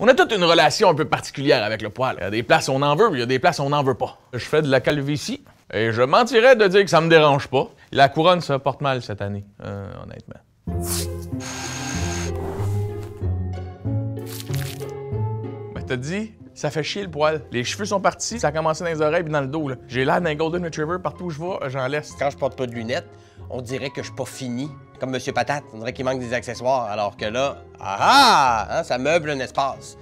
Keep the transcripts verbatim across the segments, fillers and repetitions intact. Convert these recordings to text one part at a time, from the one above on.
On a toute une relation un peu particulière avec le poil. Il y a des places où on en veut, il y a des places où on n'en veut pas. Je fais de la calvitie et je mentirais de dire que ça me dérange pas. La couronne se porte mal cette année, euh, honnêtement. Ben, t'as dit, ça fait chier le poil. Les cheveux sont partis, ça a commencé dans les oreilles et dans le dos. J'ai l'air d'un Golden Retriever, partout où je vais, j'en laisse. Quand je porte pas de lunettes, on dirait que je suis pas fini. Comme Monsieur Patate, on dirait qu'il manque des accessoires, alors que là, ah ah, hein, ça meuble un espace.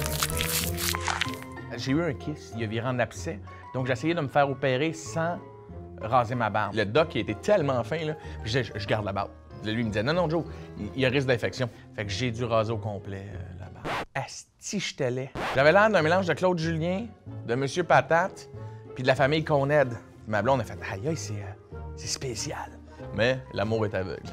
J'ai eu un kiss, il a viré en abcès, donc j'ai essayé de me faire opérer sans raser ma barbe. Le doc, il était tellement fin, là, puis je, je garde la barbe. Lui, il me disait, non, non, Joe, il, il y a risque d'infection. Fait que j'ai dû raser au complet euh, la barbe. Asti, j'étais laid. J'avais l'air d'un mélange de Claude Julien, de Monsieur Patate, puis de la famille Coned. Ma blonde a fait, aïe, aïe, c'est euh, c'est spécial. Mais l'amour est aveugle.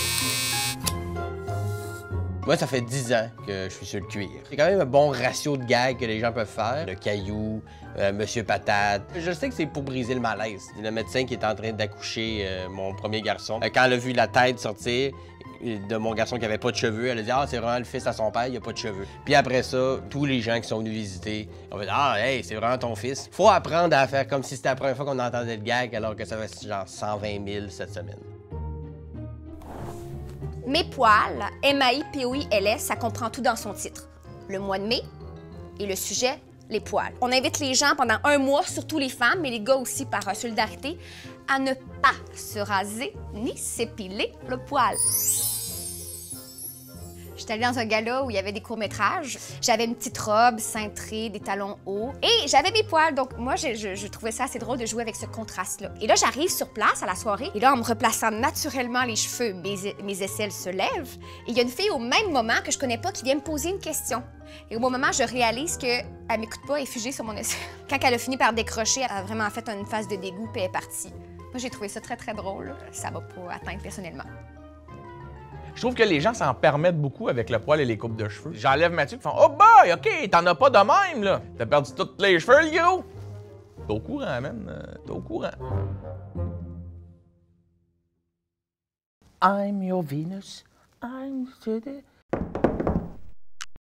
Moi, ça fait dix ans que je suis sur le cuir. C'est quand même un bon ratio de gags que les gens peuvent faire. Le caillou, euh, Monsieur Patate. Je sais que c'est pour briser le malaise. Le médecin qui est en train d'accoucher euh, mon premier garçon. Euh, quand elle a vu la tête sortir de mon garçon qui avait pas de cheveux, elle a dit « Ah, c'est vraiment le fils à son père, il a pas de cheveux. » Puis après ça, tous les gens qui sont venus visiter ont fait « Ah, hey, c'est vraiment ton fils. » Faut apprendre à faire comme si c'était la première fois qu'on entendait le gag, alors que ça fait genre cent vingt mille cette semaine. Mes poils, M A I P O I L S, ça comprend tout dans son titre. Le mois de mai et le sujet, les poils. On invite les gens pendant un mois, surtout les femmes, mais les gars aussi par solidarité, à ne pas se raser ni s'épiler le poil. J'étais allée dans un gala où il y avait des courts-métrages. J'avais une petite robe cintrée, des talons hauts et j'avais mes poils. Donc moi, je, je, je trouvais ça assez drôle de jouer avec ce contraste-là. Et là, j'arrive sur place à la soirée et là, en me replaçant naturellement les cheveux, mes, mes aisselles se lèvent. Et il y a une fille au même moment que je connais pas qui vient me poser une question. Et au bon moment, je réalise qu'elle m'écoute pas et est figée sur mon aisselle. Quand elle a fini par décrocher, elle a vraiment fait une phase de dégoût puis elle est partie. Moi, j'ai trouvé ça très, très drôle. Ça m'a pas atteint personnellement. Je trouve que les gens s'en permettent beaucoup avec le poil et les coupes de cheveux. J'enlève Mathieu, ils font « Oh boy, OK, t'en as pas de même, là! T'as perdu tous les cheveux, le gros! » T'es au courant, man. T'es au courant. I'm your Venus. I'm...